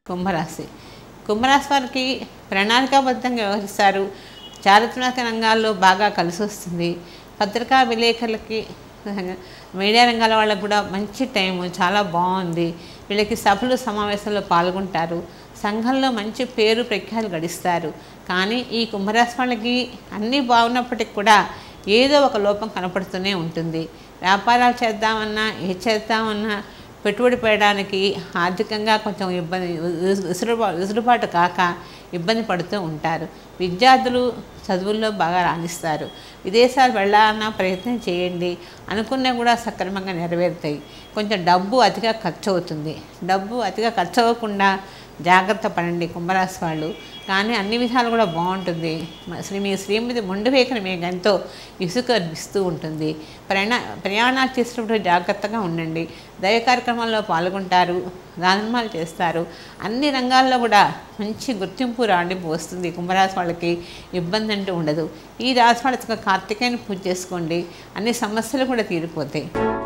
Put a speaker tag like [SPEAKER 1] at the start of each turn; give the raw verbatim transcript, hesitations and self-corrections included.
[SPEAKER 1] కుంభరాశి కుంభరాశి వారికి ప్రణాళికాబద్ధంగా వ్యవహరిస్తారు. చారిత్రాత్మక రంగాల్లో బాగా కలిసి వస్తుంది. పత్రికా విలేకరులకి, మీడియా రంగాల వాళ్ళకు కూడా మంచి టైము, చాలా బాగుంది. వీళ్ళకి సభలు సమావేశాల్లో పాల్గొంటారు. సంఘంలో మంచి పేరు ప్రఖ్యాతులు గడిస్తారు. కానీ ఈ కుంభరాశి వాళ్ళకి అన్నీ బాగున్నప్పటికి కూడా ఏదో ఒక లోపం కనపడుతూనే ఉంటుంది. వ్యాపారాలు చేద్దామన్నా, ఏ చేద్దామన్నా పెట్టుబడి పెట్టడానికి ఆర్థికంగా కొంచెం ఇబ్బంది, విసురుబా విసులుబాటు కాక ఇబ్బంది పడుతూ ఉంటారు. విద్యార్థులు చదువుల్లో బాగా రాణిస్తారు. విదేశాలు వెళ్ళాలన్నా ప్రయత్నం చేయండి, అనుకున్నా కూడా సక్రమంగా నెరవేరుతాయి. కొంచెం డబ్బు అతిగా ఖర్చు అవుతుంది. డబ్బు అతిగా ఖర్చు అవ్వకుండా జాగ్రత్త పడండి కుంభరాశి వాళ్ళు. కానీ అన్ని విధాలు కూడా బాగుంటుంది. శ్రీ మీ శ్రీమతి మొండి వేకన మీకు ఎంతో ఇసుక అనిపిస్తూ ఉంటుంది. ప్రయాణ ప్రయాణాలు చేసినప్పుడు జాగ్రత్తగా ఉండండి. దైవ కార్యక్రమాల్లో పాల్గొంటారు, దానమాలు చేస్తారు. అన్ని రంగాల్లో కూడా మంచి గుర్తింపు రాణింపు వస్తుంది. కుంభరాశి వాళ్ళకి ఇబ్బంది అంటూ ఉండదు. ఈ రాశి వాళ్ళకి కార్తికేయని పూజ చేసుకోండి, అన్ని సమస్యలు కూడా తీరిపోతాయి.